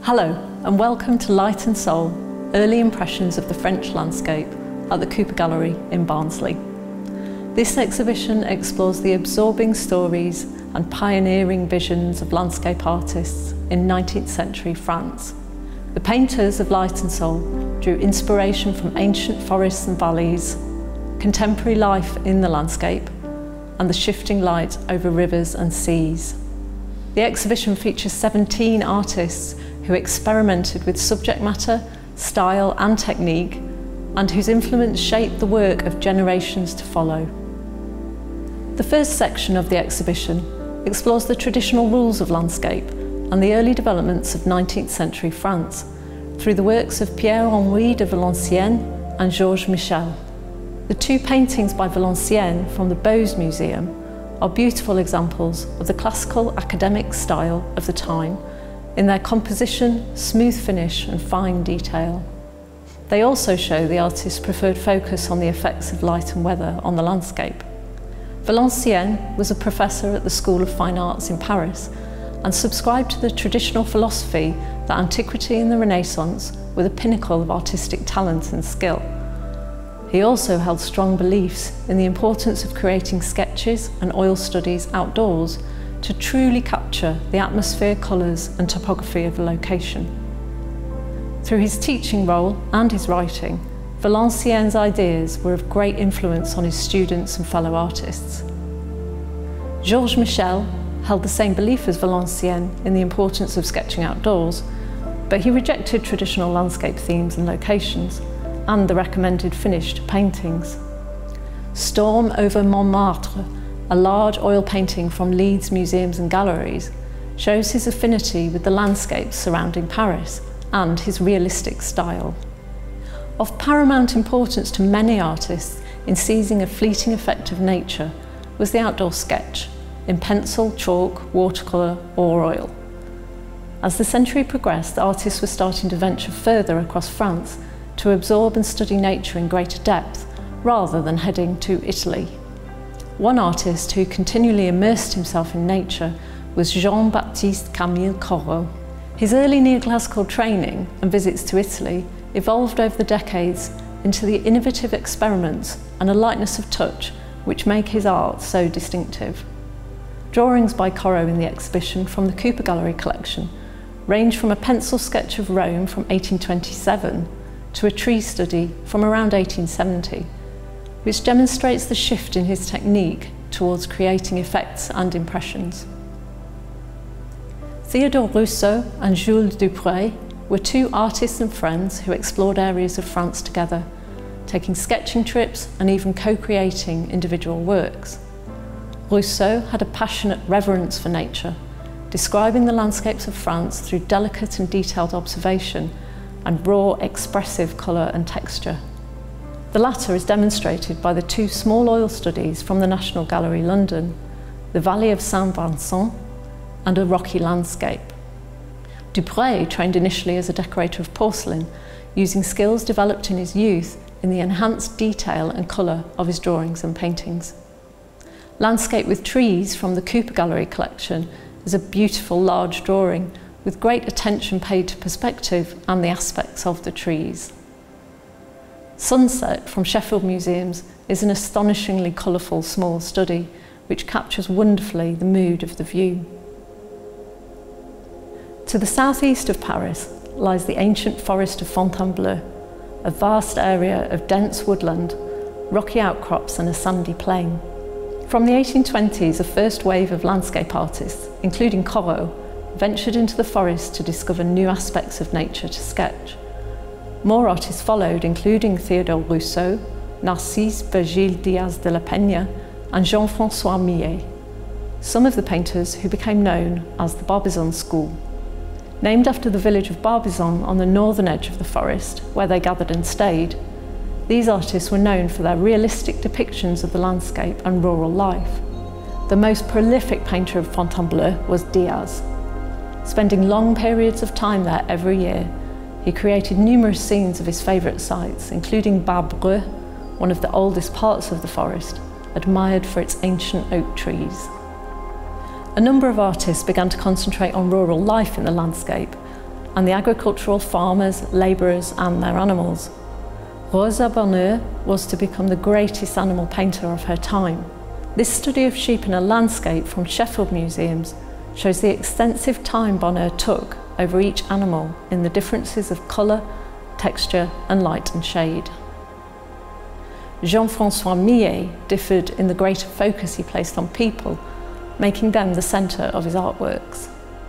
Hello and welcome to Light and Soul, Early Impressions of the French Landscape at the Cooper Gallery in Barnsley. This exhibition explores the absorbing stories and pioneering visions of landscape artists in 19th century France. The painters of Light and Soul drew inspiration from ancient forests and valleys, contemporary life in the landscape, and the shifting light over rivers and seas. The exhibition features 17 artists who experimented with subject matter, style and technique, and whose influence shaped the work of generations to follow. The first section of the exhibition explores the traditional rules of landscape and the early developments of 19th century France through the works of Pierre-Henri de Valenciennes and Georges Michel. The two paintings by Valenciennes from the Leeds Museum are beautiful examples of the classical academic style of the time in their composition, smooth finish and fine detail. They also show the artist's preferred focus on the effects of light and weather on the landscape. Valenciennes was a professor at the School of Fine Arts in Paris and subscribed to the traditional philosophy that antiquity and the Renaissance were the pinnacle of artistic talent and skill. He also held strong beliefs in the importance of creating sketches and oil studies outdoors to truly capture the atmosphere, colours and topography of a location. Through his teaching role and his writing, Valenciennes' ideas were of great influence on his students and fellow artists. Georges Michel held the same belief as Valenciennes in the importance of sketching outdoors, but he rejected traditional landscape themes and locations and the recommended finished paintings. Storm over Montmartre, a large oil painting from Leeds Museums and Galleries, shows his affinity with the landscapes surrounding Paris and his realistic style. Of paramount importance to many artists in seizing a fleeting effect of nature was the outdoor sketch, in pencil, chalk, watercolour or oil. As the century progressed, artists were starting to venture further across France to absorb and study nature in greater depth, rather than heading to Italy. One artist who continually immersed himself in nature was Jean-Baptiste Camille Corot. His early neoclassical training and visits to Italy evolved over the decades into the innovative experiments and a lightness of touch which make his art so distinctive. Drawings by Corot in the exhibition from the Cooper Gallery collection range from a pencil sketch of Rome from 1827 to a tree study from around 1870, which demonstrates the shift in his technique towards creating effects and impressions. Théodore Rousseau and Jules Dupré were two artists and friends who explored areas of France together, taking sketching trips and even co-creating individual works. Rousseau had a passionate reverence for nature, describing the landscapes of France through delicate and detailed observation and raw, expressive colour and texture. The latter is demonstrated by the two small oil studies from the National Gallery, London, the Valley of Saint-Vincent and a rocky landscape. Dupré trained initially as a decorator of porcelain, using skills developed in his youth in the enhanced detail and colour of his drawings and paintings. Landscape with Trees from the Cooper Gallery collection is a beautiful large drawing with great attention paid to perspective and the aspects of the trees. Sunset from Sheffield Museums is an astonishingly colourful small study which captures wonderfully the mood of the view. To the southeast of Paris lies the ancient Forest of Fontainebleau, a vast area of dense woodland, rocky outcrops and a sandy plain. From the 1820s, a first wave of landscape artists, including Corot, ventured into the forest to discover new aspects of nature to sketch. More artists followed, including Théodore Rousseau, Narcisse Virgile Diaz de la Peña and Jean-François Millet, some of the painters who became known as the Barbizon School. Named after the village of Barbizon on the northern edge of the forest, where they gathered and stayed, these artists were known for their realistic depictions of the landscape and rural life. The most prolific painter of Fontainebleau was Diaz. Spending long periods of time there every year, he created numerous scenes of his favourite sites, including Barbreux, one of the oldest parts of the forest, admired for its ancient oak trees. A number of artists began to concentrate on rural life in the landscape, and the agricultural farmers, labourers and their animals. Rosa Bonheur was to become the greatest animal painter of her time. This study of sheep in a landscape from Sheffield Museums shows the extensive time Bonheur took over each animal in the differences of colour, texture and light and shade. Jean-François Millet differed in the greater focus he placed on people, making them the centre of his artworks.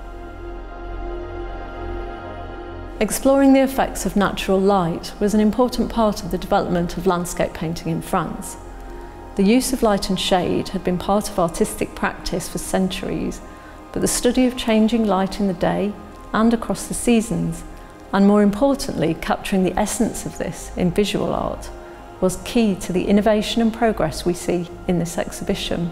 Exploring the effects of natural light was an important part of the development of landscape painting in France. The use of light and shade had been part of artistic practice for centuries, but the study of changing light in the day and across the seasons, and more importantly, capturing the essence of this in visual art, was key to the innovation and progress we see in this exhibition.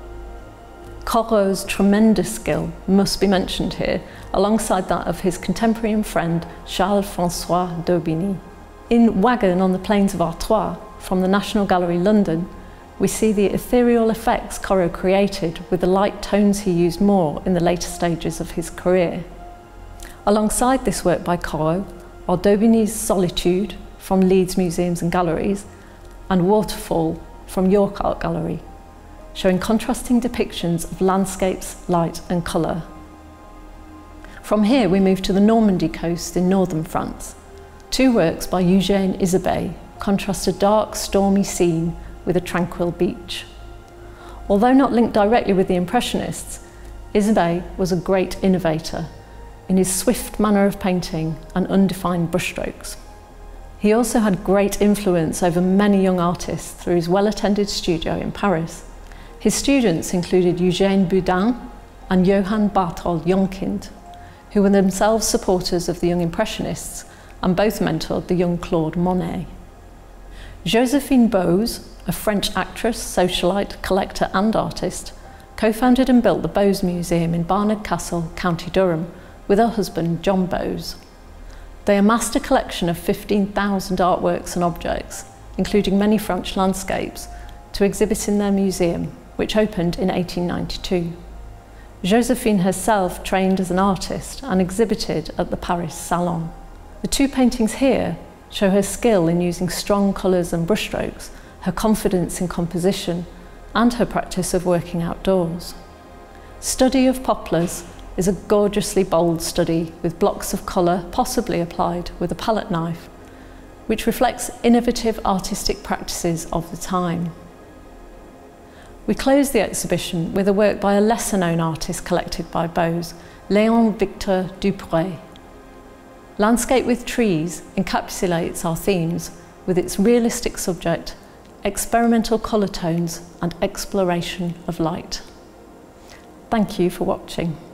Corot's tremendous skill must be mentioned here, alongside that of his contemporary and friend Charles-François d'Aubigny. In Wagon on the Plains of Artois, from the National Gallery, London, we see the ethereal effects Corot created with the light tones he used more in the later stages of his career. Alongside this work by Corot are d'Aubigny's Solitude from Leeds Museums and Galleries and Waterfall from York Art Gallery, showing contrasting depictions of landscapes, light and colour. From here we move to the Normandy coast in northern France. Two works by Eugène contrast a dark, stormy scene with a tranquil beach. Although not linked directly with the Impressionists, Isabey was a great innovator in his swift manner of painting and undefined brushstrokes. He also had great influence over many young artists through his well-attended studio in Paris. His students included Eugène Boudin and Johann Barthold Jonkind, who were themselves supporters of the young Impressionists and both mentored the young Claude Monet. Joséphine Bose, a French actress, socialite, collector and artist, co-founded and built the Bose Museum in Barnard Castle, County Durham, with her husband John Bose. They amassed a collection of 15,000 artworks and objects, including many French landscapes, to exhibit in their museum, which opened in 1892. Joséphine herself trained as an artist and exhibited at the Paris Salon. The two paintings here show her skill in using strong colours and brushstrokes, her confidence in composition, and her practice of working outdoors. Study of Poplars is a gorgeously bold study with blocks of colour possibly applied with a palette knife, which reflects innovative artistic practices of the time. We close the exhibition with a work by a lesser-known artist collected by Bose, Léon Victor Dupré. Landscape with Trees encapsulates our themes with its realistic subject, experimental colour tones and exploration of light. Thank you for watching.